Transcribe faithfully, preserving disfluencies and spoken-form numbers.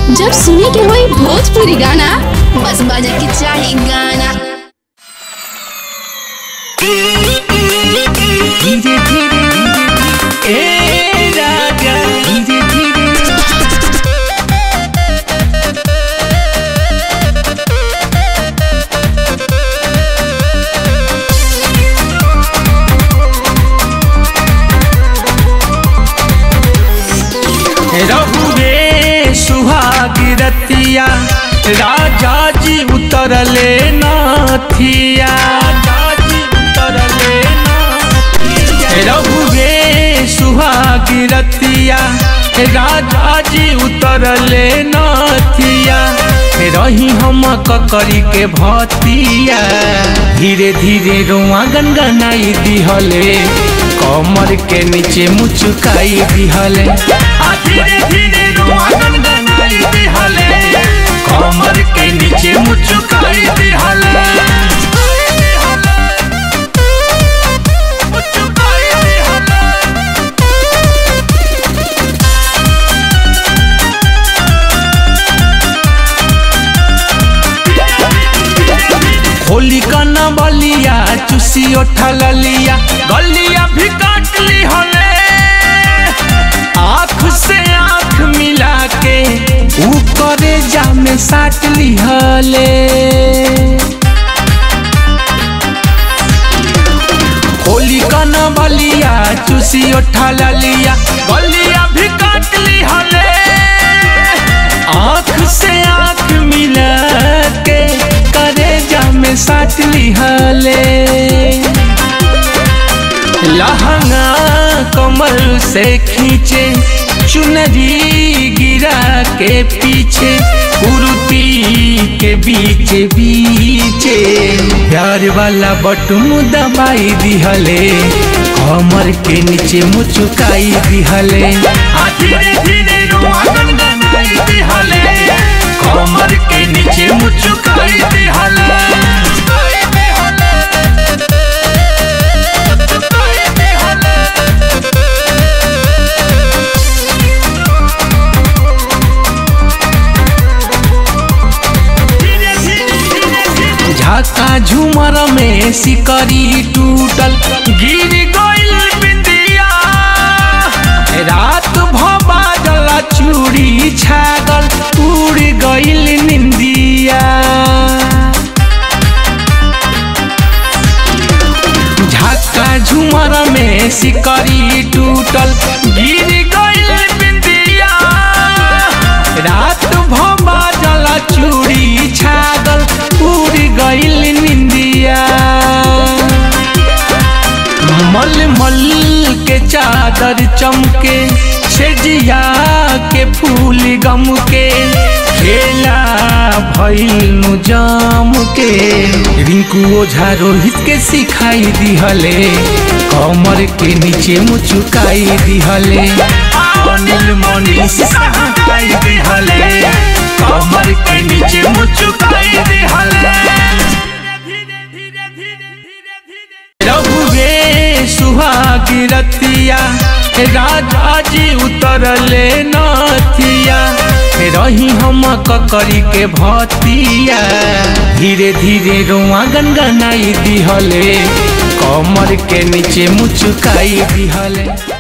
जब सुने के होई भोजपुरी गाना बस बजे के चाही गाना। धीरे धीरे ए राजा धीरे धीरे रहुए सुहागी रतिया राजा जी उतरले नाथिया, राजा जी उतरले नाथिया। रहुए सुहागी रतिया राजा जी उतरले नाथिया। रही हम ककरी के भतिया, धीरे धीरे रोआ गनगनाई दिहले, कमर के नीचे मुचुकाई दिहले। धीरे धीरे रोआ गनगनाई दिहले, कमर के नीचे मुचुकाई दिहले। होली कना बलिया चुसी उठल लिया, गलिया भी काट ली हले। आँख से आँख मिला के ऊपर जामे साट ली हले। होली कना बलिया चुसी उठल लिया, गलिया भी काट ली हले। आँख से आँख मिला के में साट ली हले। लहंगा कमर से खींचे चुनरी गिरा के पीछे, कुर्ती के बीच बीचे प्यार वाला बटन दबाई दिहले, कमर के नीचे मुचुकाई दिहले। धीरे धीरे रोआ गनगनाई दिहले, कमर के नीचे मुचुकाई दिहले। झाका झूमर में सिकरी टूटल, गिर गइल बिंदिया। रात भबा जला चूड़ी छागल, उड़ गइल निंदिया। झाका झूमर में सिकरी टूटल, गिर गइल बिंदिया। रात भबा जला चूड़ी छागल, उड़ गइल निंदिया। मल मल के चादर चमके, छेजिया के फूल गम के, खेला भइल नु जाम के। रिंकू ओझा रोहित के सिखाई दिहले, कमर के नीचे मुचुकाई दिहले। अनिल मनीष सिखाई दिहले, कमर के नीचे मुचुकाई दिहले। रहुए सुहागी रतिया राजा जी उतरले नाथिया। रही हम ककरी के भतिया, धीरे धीरे रोआ गनगनाई दिहले, कमर के नीचे मुचुकाई दिहले।